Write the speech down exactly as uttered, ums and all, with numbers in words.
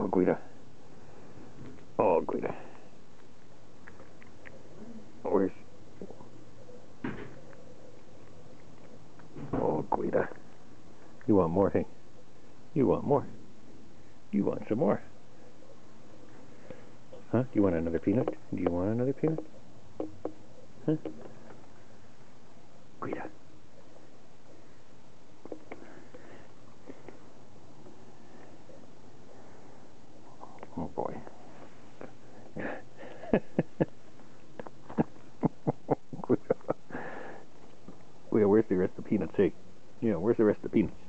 Guida. Oh, Guida. Where's... Oh, Guida. You want more, hey? You want more? You want some more? Huh? Do you want another peanut? Do you want another peanut? Huh? Guida. Oh boy. Guida, where's the rest of the peanuts? Hey, yeah, where's the rest of the peanuts?